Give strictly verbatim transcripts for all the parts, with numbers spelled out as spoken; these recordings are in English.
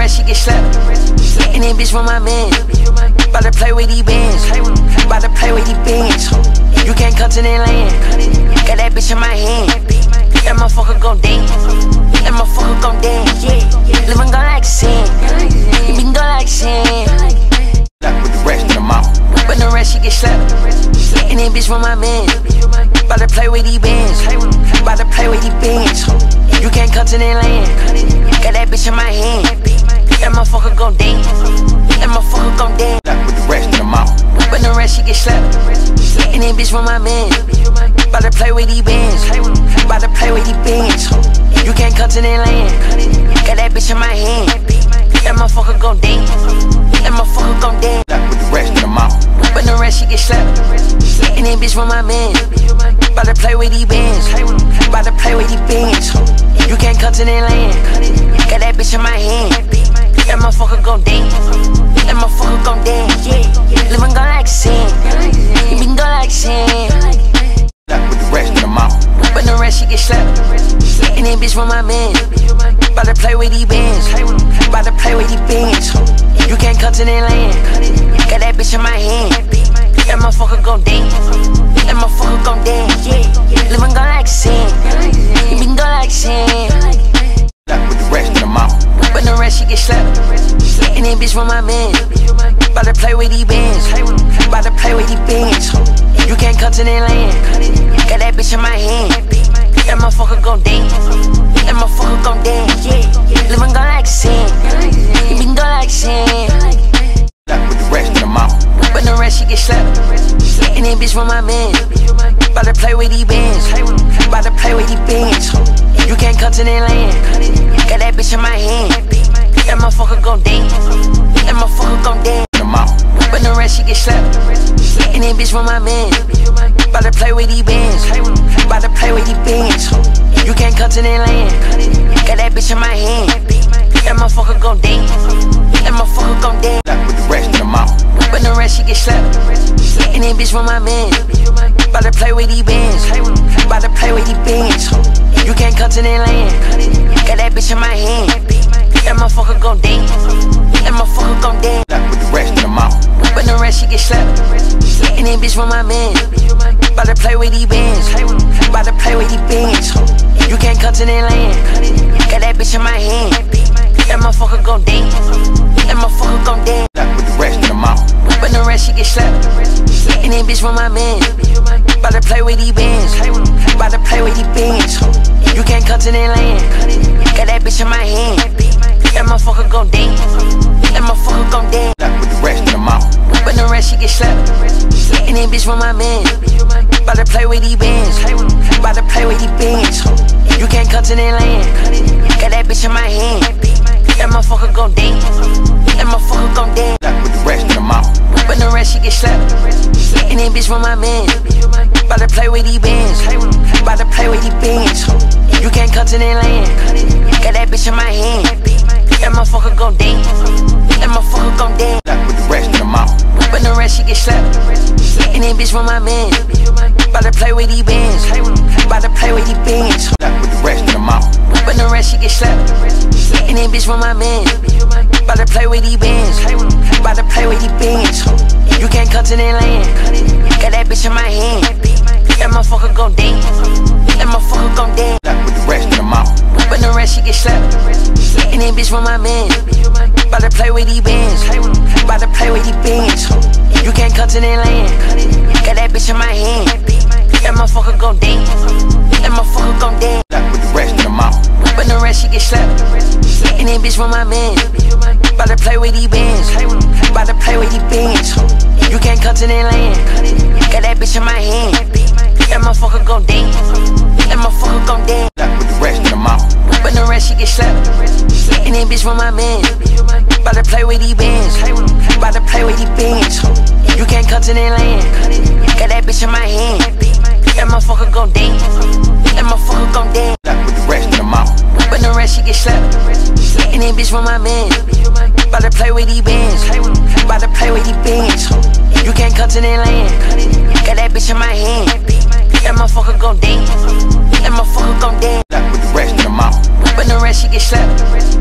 rest, she get slapped. And then bitch want my man. Bout to play with these bands. Bout to play with these bands. You can't come to that land. Got that bitch in my hand. That motherfucker gon' dance. That motherfucker gon' dance. Yeah. Living gon' like sin. You been gon' like sin. With the rest of the mouth. But the rest, she get slapped. And then bitch want my man. Bout to play with these bands. Bout to play with these bands. You can't come to that land. Got that bitch in my hand. That motherfucker gon' dance. That motherfucker gon' dance. With the rest of the mouth. But the rest, she get slapped. And then bitch want my man. Bout to play with these bands. Bout to play with these bands. You can't come to that land. Got that bitch in my hand. That motherfucker gon' dance. That motherfucker gon' dance. With the rest of the mouth. But the rest, she get slapped. And then bitch want my man. Bout to play with these bands. Bout to play with these bands. You can't come to that land. Got that bitch in my hand. That motherfucker gon' dance. That motherfucker gon' dance. Yeah. Living gon' like sin. You been gon' like sin. With the rest of the mouth. But the rest, she get slapped. And then bitch want my man. Bout to play with these bands. Bout to play with these bands. You can't come to that land. Got that bitch in my hand. That motherfucker gon' dance. That motherfucker gon' dance. Yeah. Living gon' like sin. You been gon' like sin. With the rest of the mouth. But the rest, she get slapped. And then bitch want my man. Bout to play with these bands. Bout to play with these bands. You can't come to that land. Got that bitch in my hand. That motherfucker gon' dance. That motherfucker gon' dance. Yeah. Living gon' like sin. You been gon' like sin. With the rest of the mouth. But the rest, she get slapped. And then bitch want my man. Bout to play with these bands. Bout to play with these bands. You can't come to that land. Got that bitch in my hand. That motherfucker gon' dance. That motherfucker gon' dance. But the rest, she get slapped. And then bitch want my man. Bout to play with these bands. Bout to play with these bands. You can't come to that land. Got that bitch in my hand. That motherfucker gon' dance. That motherfucker gon' dance. With the rest of the mouth. But the rest, she get slapped. And then bitch want my man. Bout to play with these bands. Bout to play with these bands. You can't come to that land. Got that bitch in my hand. That motherfucker gon' dance. That motherfucker gon' dance. With the rest of the mouth. But the rest, she get slapped. And then bitch want my man. Bout to play with these bands. Bout to play with these bands. You can't come to that land. Got that bitch in my hand. That motherfucker gon' dance. That motherfucker gon' dance. With the rest of the mouth. But the rest, she get slapped. And then bitch want my man. Bout to play with these bands. Bout to play with these bands. You can't come to that land. Got that bitch in my hand. That motherfucker gon' dance. That motherfucker gon' dance. With the rest of the mouth. But the rest, she get slapped. And then bitch want my man. Bout to play with these bands. Bout to play with these bands. You can't come to that land. Got that bitch in my hand. That motherfucker gon' dance. That motherfucker gon' dance. With the rest of the mouth. But the rest, she get slapped. And then bitch want my man. Bout to play with these bands. Bout to play with these bands. You can't come to that land. Got that bitch in my hand. That motherfucker gon' dance. That motherfucker gon' dance. With the rest of the mouth. But the rest, she get slapped. And then bitch want my man. Bout to play with these bands. Bout to play with these bands. With the rest of the mouth. But the rest, she get slapped. And then bitch want my man. Bout to play with these bands. Bout to play with these bands. You can't come to that land. Got that bitch in my hand. That motherfucker gon' dance. That motherfucker gon' dance. With the rest of the mouth. But the rest, she get slapped. And then bitch want my man. Bout to play with these bands. Bout to play with these bands. You can't come to that land. Got that bitch in my hand. That motherfucker gon' dance. That motherfucker gon' dance. With the rest of the mouth. But the rest, she get slapped. And then bitch want my man. Bout to play with these bands. Bout to play with these bands. You can't come to that land. Got that bitch in my hand. That motherfucker gon' dance. That motherfucker gon' dance. With the rest of the mouth. But the rest, she get slapped. And then bitch want my man. Bout to play with these bands. Bout to play with these bands. You can't come to that land. Got that bitch in my hand. That motherfucker gon' dance. That motherfucker gon' dance. With the rest of the mouth. But the rest, she get slapped. And then bitch want my man. Bout to play with these bands. Bout to play with these bands. You can't come to that land. Got that bitch in my hand. That motherfucker gon' dance. That motherfucker gon' dance. With the rest of the mouth. But the rest, she get slapped. And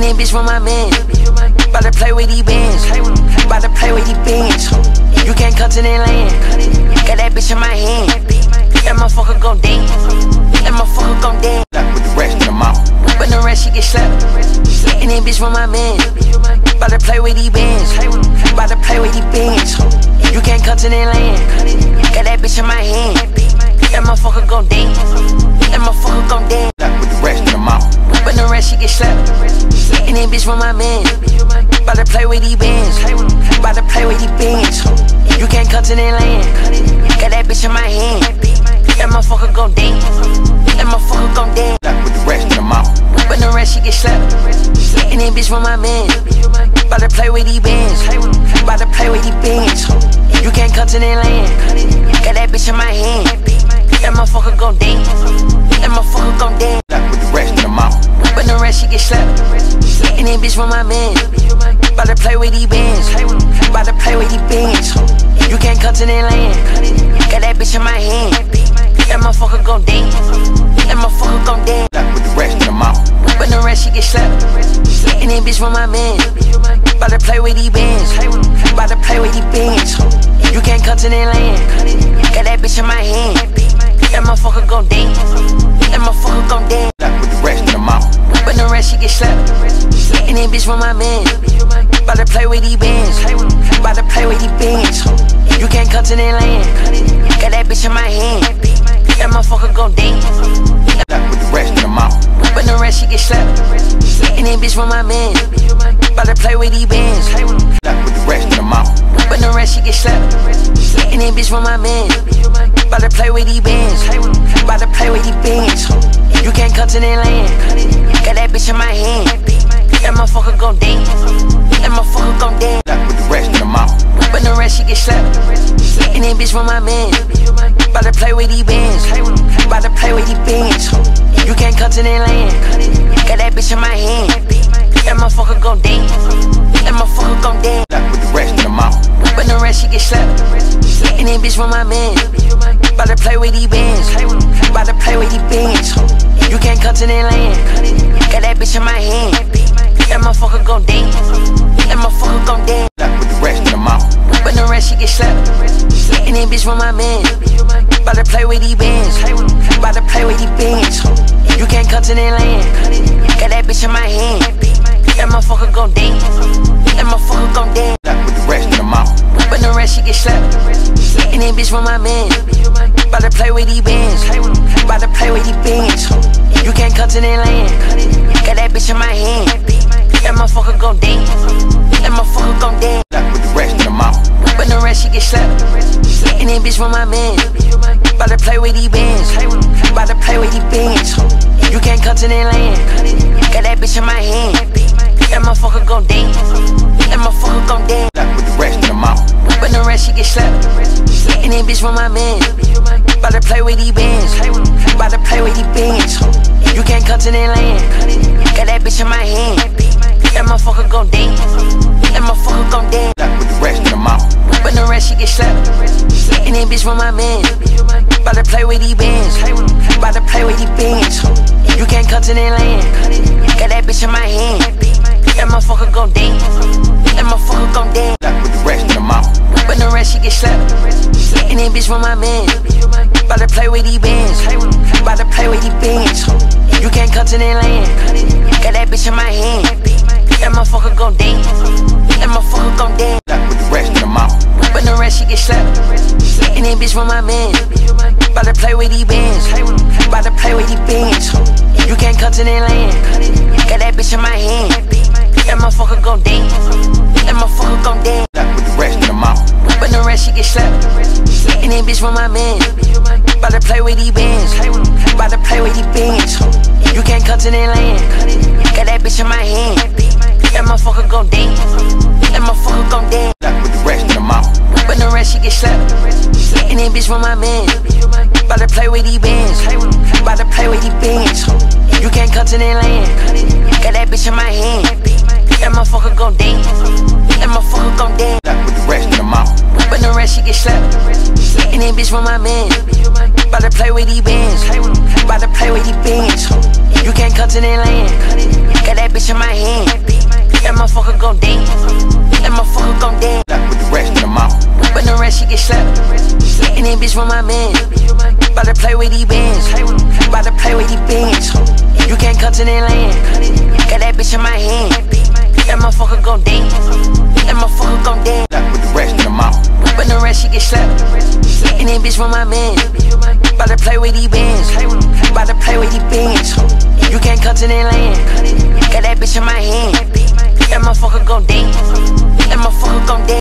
this bitch from my man. About to play with these bands. About to play with these bands. You can't come to the land. Got that bitch in my hand. That motherfucker gon' dance. That motherfucker gon' dance. With the rest of the mouth. But the rest she get slapped. And this bitch from my man. About to play with these bands. About to play with these bands. You can't come to the land. Got that bitch in my hand. That motherfucker gon' dance. That motherfucker gon' dance. With the rest of the mouth. But the rest she get slapped. And this bitch from my man. About to play with these bands. About to play with these bands. You can't come to the land. Got that bitch in my hand. That motherfucker gon' dance. That motherfucker gon' dance. With the rest of the mouth. But the rest she get slapped. And this bitch from my man. About to play with these bands. About to play with these bands. You can't come to the land. Got that bitch in my hand. That motherfucker gon' dance. That motherfucker gon' dance. With the rest of the mouth. But the rest she get slapped. And this bitch from my man. About to play with these bands. About to play with these bands. You can't come to the land. Got that bitch in my hand. That motherfucker gon' dance. That motherfucker gon' dance. With the rest of the mouth. But the rest she get slapped. And this bitch from my man. About to play with these bands. About to play with these bands. You can't come to the land. Got that bitch in my hand. That motherfucker gon' dance. That motherfucker gon' dance. With the rest of the mouth. But the rest she get slapped. And this bitch from my man. About to play with these bands. About to play with these bands. You can't come to the land. Got that bitch in my hand. That motherfucker gon' dance. With the rest of the mouth. But the rest she get slapped. And this bitch from my man. About to play with these bands. With the rest of the mouth. But the rest she get slapped. And this bitch from my man. About to play with these bands. About to play with these bands. You can't come to the land. Got that bitch in my hand. That motherfucker gon' dance. That motherfucker gon' dance. With the rest of the mouth. But the rest she get slapped. And this bitch from my man. About to play with these bands. About to play with these bands. You can't come to the land. Got that bitch in my hand. That motherfucker gon' dance. That motherfucker gon' dance. With the rest of the mouth. But the rest she get slapped. And this bitch from my man. About to play with these bands. About to play with these bands. You can't come to the land. Got that bitch in my hand. That motherfucker gon' dance. That motherfucker gon' dance. With the rest of the mouth. But the rest she get slapped. And this bitch from my man. About to play with these bands. About to play with these bands. You can't come to the land. Got that bitch in my hand. That motherfucker gon' dance. That motherfucker gon' dance. With the rest of the mouth. But the rest she get slapped. And this bitch from my man. About to play with these bands. About to play with these bands. You can't come to the land. Got that bitch in my hand. That motherfucker gon' dance. That motherfucker gon' dance. With the rest of the mouth. But the rest she get slapped. And this bitch from my man. About to play with these bands. About to play with these bands. You can't come to the land. Got that bitch in my hand. That motherfucker gon' dance. That motherfucker gon' dance. With the rest of the mouth. But the rest she get slapped. And this bitch from my man. About to play with these bands. About to play with these bands. You can't come to the land. Got that bitch in my hand. That motherfucker gon' dance. That motherfucker gon' dance. With the rest of the mouth. But the rest she get slapped. And this bitch from my man. About to play with these bands. About to play with these bands. You can't come to the land. Got that bitch in my hand. That motherfucker gon' dance. That motherfucker gon' dance. With the rest of the mouth. But the rest she get slapped. And this bitch from my man. About to play with these bands. About to play with these bands. You can't come to the land. Got that bitch in my hand. That motherfucker gon' dance. That motherfucker gon' dance. With the rest of the mouth. But the rest she get slapped. And this bitch from my man. About to play with these bands. About to play with these bands. You can't come to the land. Got that bitch in my hand. That motherfucker gon' dance. That motherfucker gon' dance. With the rest of the mouth. But the rest she get slapped. And this bitch from my man. About to play with these bands. About to play with these bands. You can't come to the land. Got that bitch in my hand. That motherfucker gon' dance. That motherfucker gon' dance. With the rest of the mouth. But the rest she get slapped. And this bitch from my man. About to play with these bands. About to play with these bands. You can't come to the land. Got that bitch in my hand. That motherfucker gon' dance. That motherfucker gon' dance. With the rest of the mouth. But the rest rest, she get slapped. And then bitch from my man. About to play with these bands. About to play with these bands. You can't come to the land. Got that bitch in my hand. That motherfucker gon' dance. That motherfucker gon' dance. With the rest of the mouth. But the rest, she get slapped. And then bitch from my man. About to play with these bands. About to play with these bands. You can't come to the land. Got that bitch in my hand. That motherfucker gon' dance. That motherfucker gon' dance. With the rest of the mouth. But the rest, she get slapped. And then bitch from my man. About to play with these bands. About to play with these bands. You can't come to the land. Got that bitch in my hand. That motherfucker gon' dance. That motherfucker gon' dance.